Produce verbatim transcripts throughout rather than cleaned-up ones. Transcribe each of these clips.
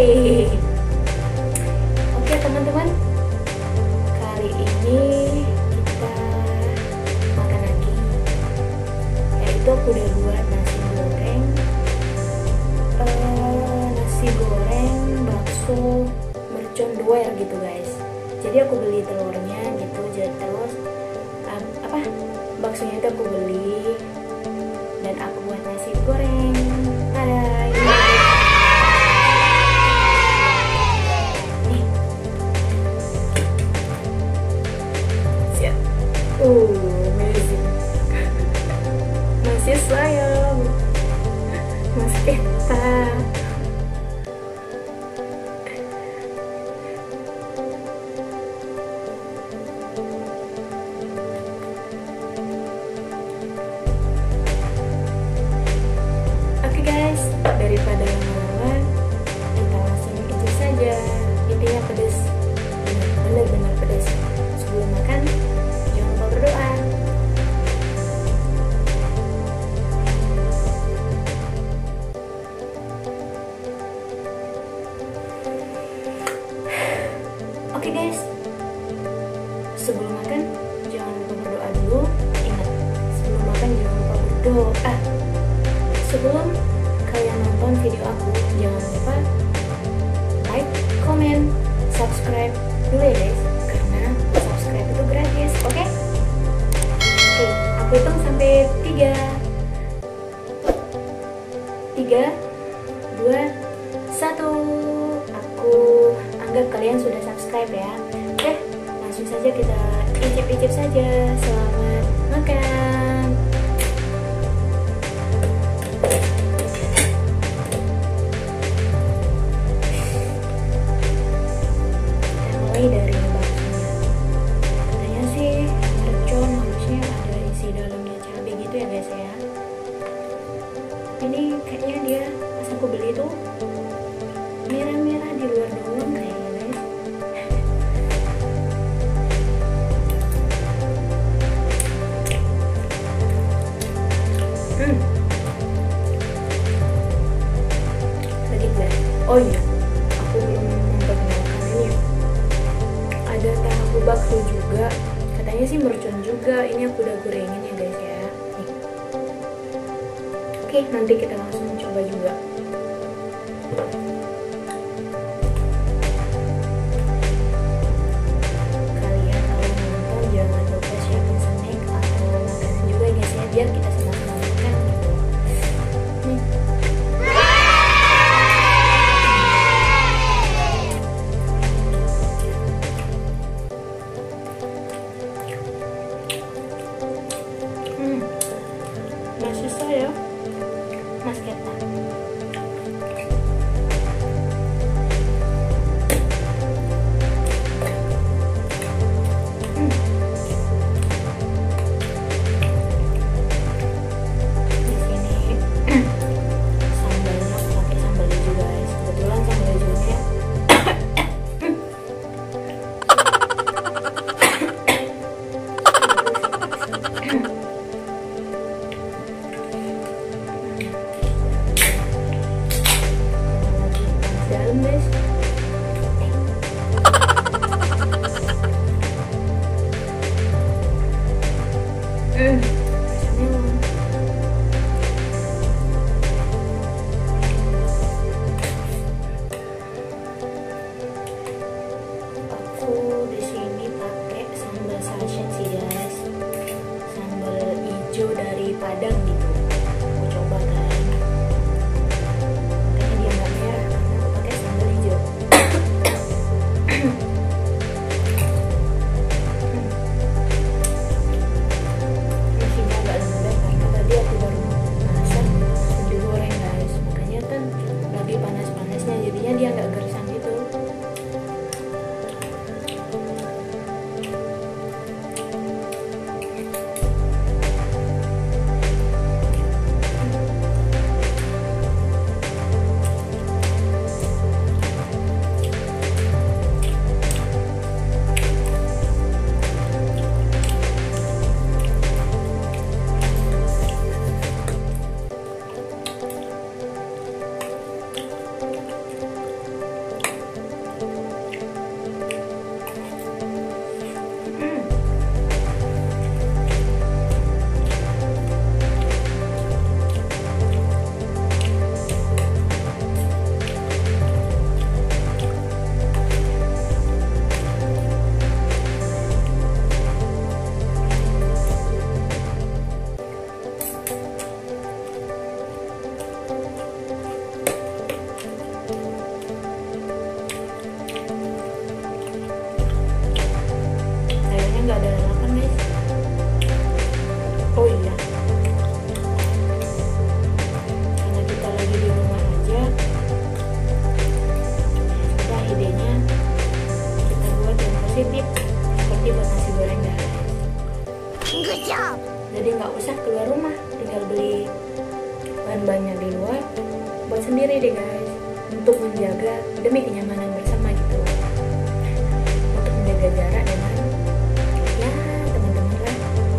Oke teman-teman, kali ini kita makan lagi. Yaitu aku udah buat nasi goreng, uh, nasi goreng bakso mercon doer gitu guys. Jadi aku beli telurnya gitu, jadi terus um, apa baksonya itu aku beli dan aku buat nasi goreng. Tada, ini Uh, amazing. Masih sayang Mas Peta. Oke guys, daripada lama-lama kita langsung itu saja. Intinya pedas, benar-benar pedas. Sebelum makan berdoa. Oke guys, sebelum makan jangan lupa berdoa dulu. Ingat, sebelum makan jangan lupa berdoa. Sebelum kalian nonton video aku, jangan lupa like, comment, subscribe dulu ya guys, karena subscribe itu gratis. Oke? Okay? Oke, aku hitung sampai tiga, tiga, dua, satu. Aku anggap kalian sudah subscribe ya. Oke, langsung saja kita icip-icip saja. Selamat makan. Kita mulai dari ini kayaknya dia pas aku beli tuh merah-merah di luar doang kayaknya guys. Hmm. Lagi guys. Oh iya, aku belum memperkenalkan ini. Ada tahu bakso juga. Katanya sih mercon juga. Ini aku udah gorengin ya guys ya. Oke, nanti kita langsung coba juga. Kalian kalau nonton jangan lupa siapin snack atau makanan juga ya guys ya, biar kita sama-sama makan gitu. Nih. Hmm, masih saya. Mas Keta. Hmm. Di sini sambalnya aku pakai sambal hijau guys. Kebetulan sambal hijaunya dalam guys. Hmm, aku di sini pakai sambal sachet sih guys, sambal hijau dari Padang gitu. Aku coba kan. Panas-panasnya jadinya dia nggak gersang gitu. demi kenyamanan bersama gitu, untuk menjaga jarak dengan ya teman-teman lah,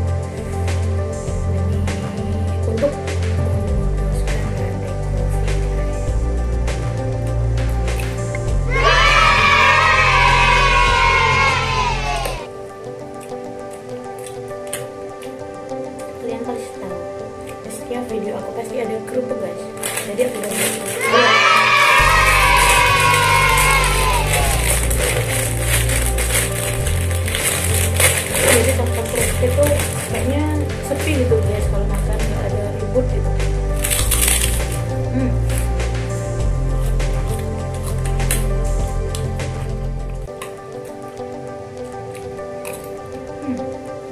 demi untuk memutuskan rantai COVID. Kalian pasti tahu, di setiap video aku pasti ada kerupuk guys, jadi aku udah jadi tempat kerupuk itu kayaknya sepi gitu guys, kalau makan nggak ada ribut gitu. hmm. Hmm.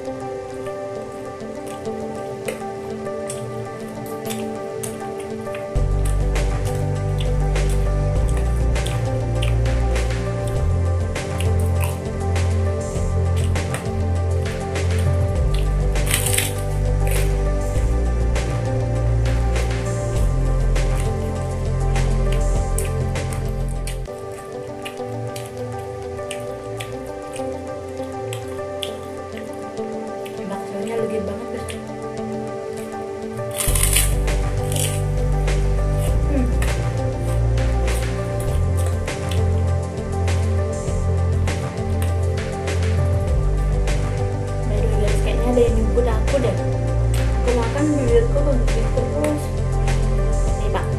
Baksonya legit banget guys. Hmm. By the way guys, kayaknya ada yang nyebut aku deh. Aku makan bibirku begini terus. Nih pak.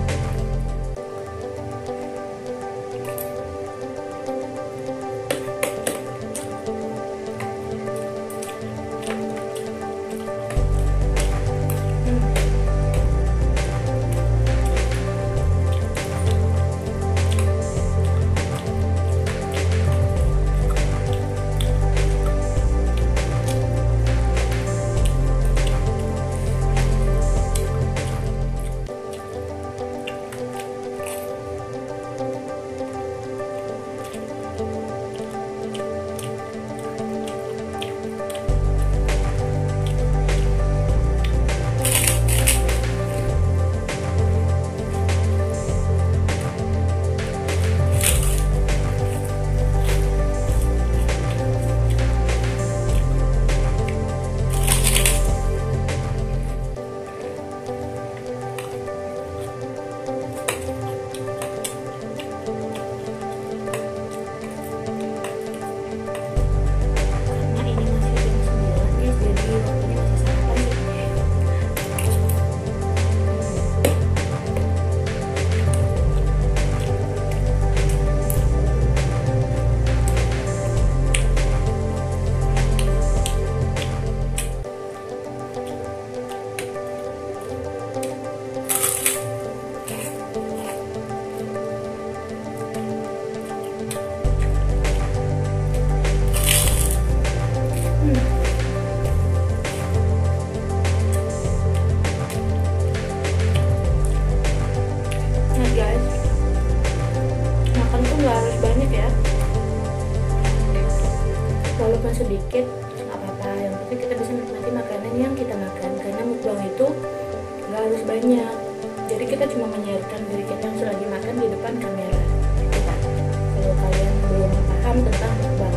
Walaupun sedikit nggak apa-apa, yang penting kita bisa menikmati makanan yang kita makan, karena mukbang itu nggak harus banyak, jadi kita cuma menyiarkan diri kita yang lagi makan di depan kamera kita. Kalau kalian belum paham tentang mukbang,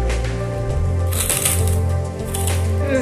hmm.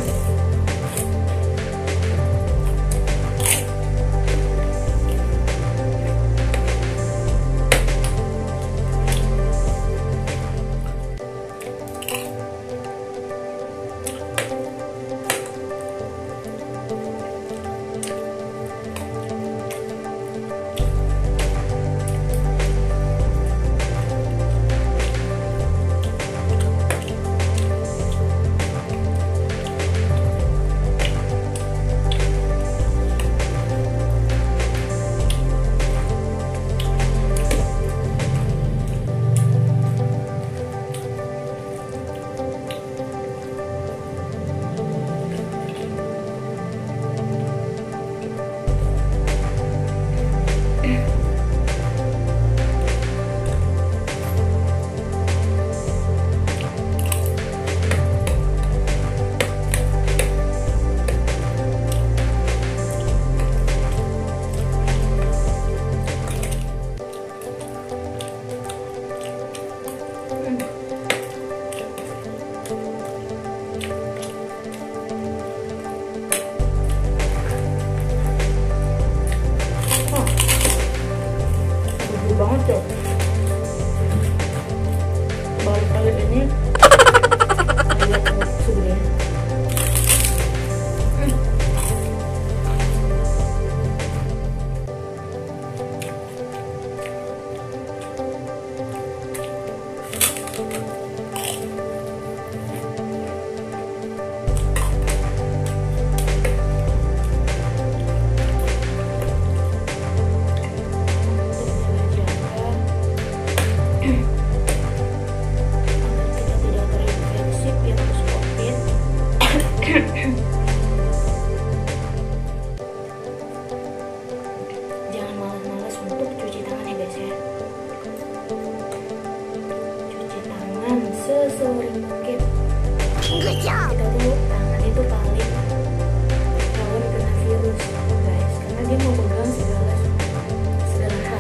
Baru kali ini lihat suhunya. Jangan malas-malas untuk cuci tangan ya guys ya. Cuci tangan sesering mungkin. Kita tuh tangan itu paling rawan kena virus guys, karena dia memegang segala segala hal.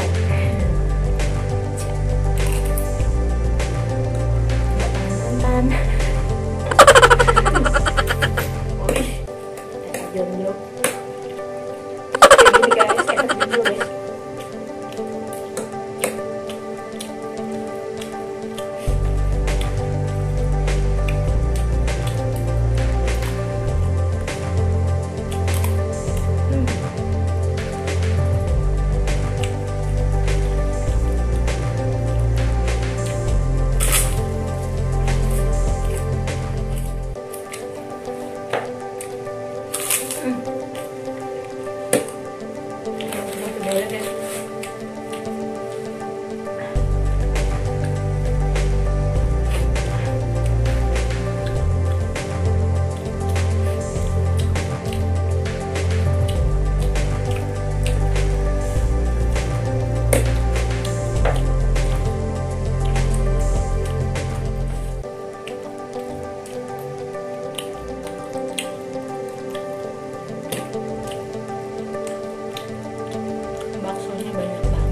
Nggak tangan-tangan. Wih, kita jom-jom. Ini guys, saya kasih dulu guys. Boleh guys. Baksonya banyak banget.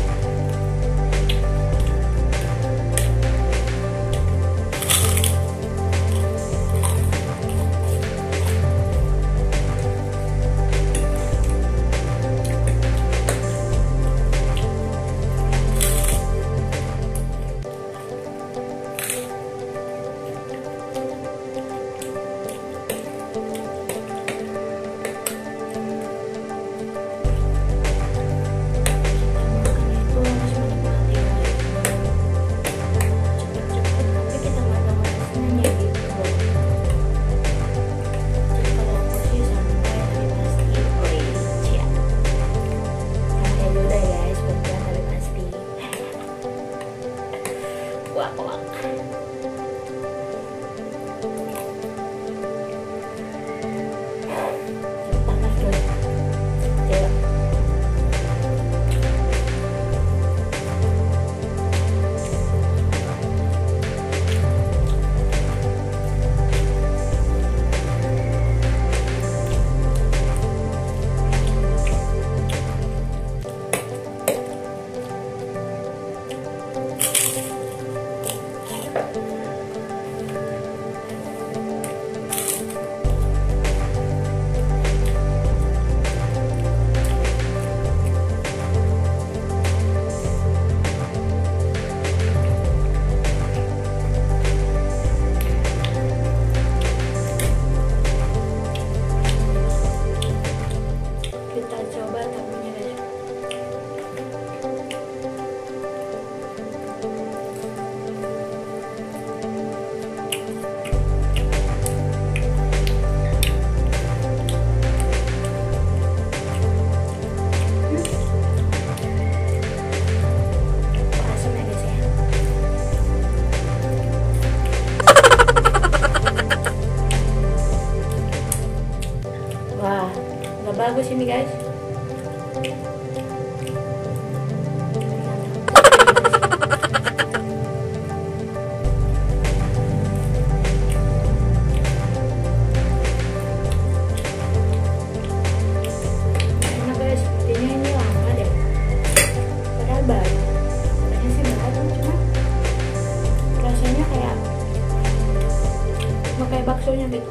bagus ini guys. Enak guys, sepertinya ini lama deh. Padahal baru. Katanya sih baru, cuma rasanya kayak mau kayak baksonya gitu.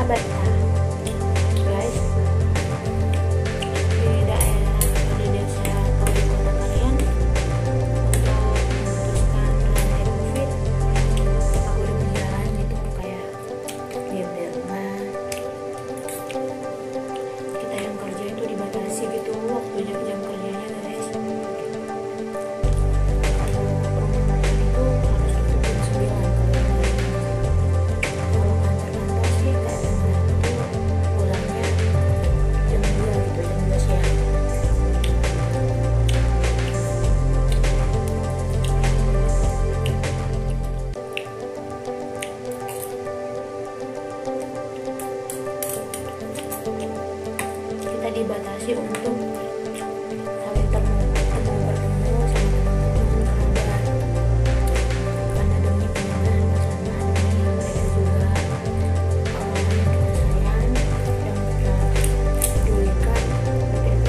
Abata guys, di daerah di desa atau di kota kalian untuk memutuskan rantai covid. Aku udah berjalan gitu kayak diam di rumah. Kita yang kerja itu dibatasi gitu waktu jam-jam kerjanya guys. Kalau rumah makan itu harus tutup jam sembilan. Kalau kantor-kantor sih kayak tempat itu pulangnya jam dua gitu, jam dua siang. Kita dibatasi untuk saling temu, temu bertemu sama teman-teman kerabat karena demi kenangan bersama, demi mereka juga orang yang kita sayang, yang kita pedulikan seperti itu.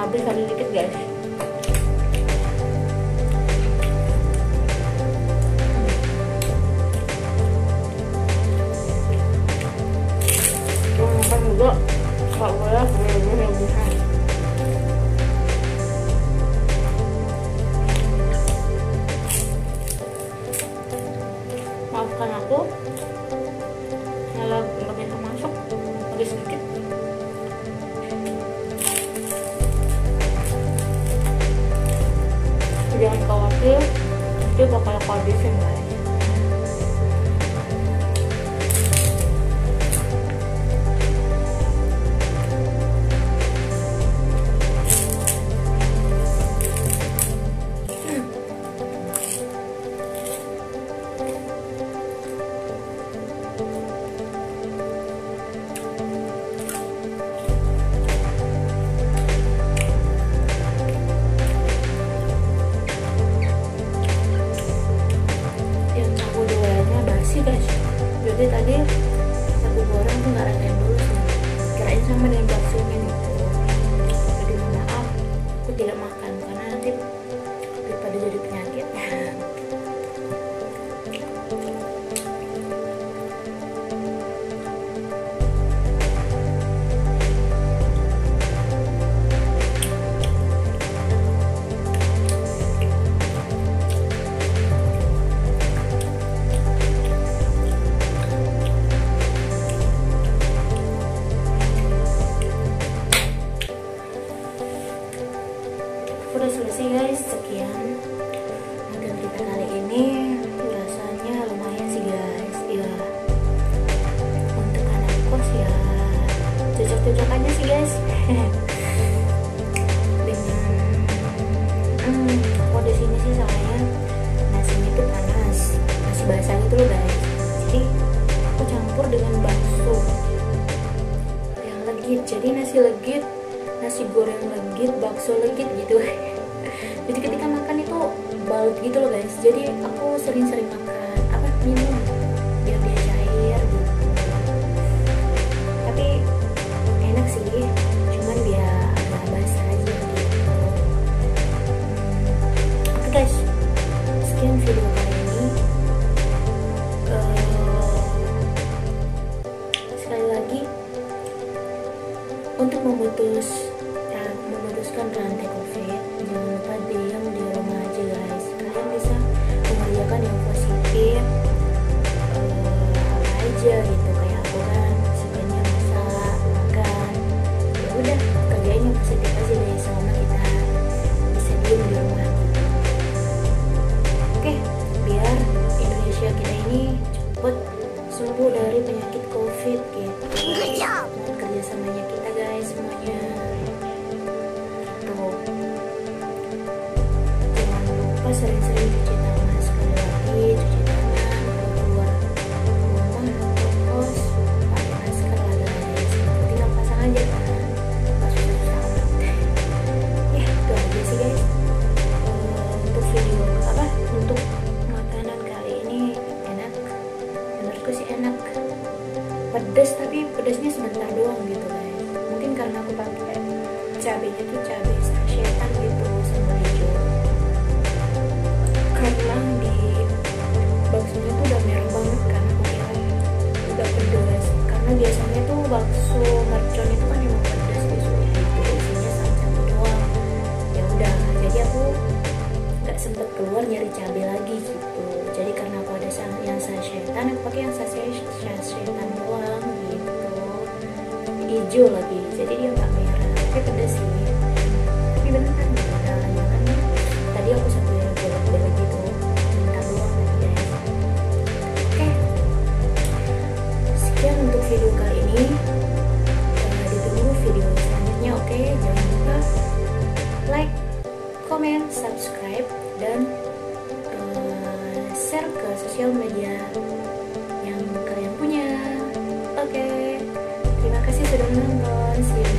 habis lagi dikit guys. Mau makan juga nggak boleh berlebihan. Maafkan aku, nyala nggak bisa masuk, lagi sedikit. Jangan khawatir, itu bakal aku habisin guys. Guys, jadi tadi aku goreng tuh nggak rasain dulu sih, kirain sama dengan baksonya gitu. Jadi maaf, aku tidak makan karena nanti daripada jadi penyakit. Udah selesai guys, sekian makan kita kali ini. Rasanya lumayan sih guys, ya untuk anak kos ya cocok-cocok aja sih guys. Dengan hmm, kok di sini sih soalnya nasinya itu panas, nasi basah gitu loh guys. Jadi aku campur dengan bakso yang legit, jadi nasi legit, nasi goreng legit, bakso legit gitu. Jadi ketika makan itu baut gitu loh guys. Jadi aku sering-sering makan apa minum biar dia cair gitu. Tapi enak sih, cuman dia agak basah aja gitu. Oke guys, sekian video kali ini. Uh, sekali lagi untuk memutus uh, memutuskan rantai COVID, jangan lupa diam di rumah aja guys. Kalian bisa mengerjakan yang positif, uh, apa aja gitu. Kayak aku kan sukanya masak, makan, ya udah kerjain yang positif aja deh selama kita bisa diam di rumah gitu. Oke, biar Indonesia kita ini cepet sembuh dari penyakit COVID gitu. Mohon kerjasamanya kita guys semuanya. Jangan lupa sering-sering cuci tangan, sekali lagi cuci tangan kalau keluar rumah atau kos, pakai masker lah guys. Tinggal pasang aja kan, nggak susah-susah amat. Ya itu aja sih guys. Uh, untuk video apa untuk makanan kali ini enak, menurutku sih enak. Pedas tapi pedasnya sebentar doang gitu guys. Mungkin karena aku pakai cabenya tuh cabai sasetan gitu, sambal hijau. Karena di baksonya tuh udah merah banget kan, aku kira udah pedas. Karena biasanya tuh bakso mercon itu kan emang pedas biasanya gitu, isinya sama cabai doang. Ya udah, jadi aku nggak sempet keluar nyari cabai lagi gitu. Jadi karena aku ada yang sasetan, aku pakai yang sasetan doang gitu. Hijau lagi, jadi dia nggak merah, tapi pedas sih. Tapi bentar gitu, udah layangannya. Tadi aku sambil belok-belok gitu, bentar doang tadi guys. Oke, sekian untuk video kali ini. Uh, ditunggu video selanjutnya, oke? Jangan lupa like, comment, subscribe, dan uh, share ke sosial media yang kalian punya. Oke, terima kasih sudah menonton. See you.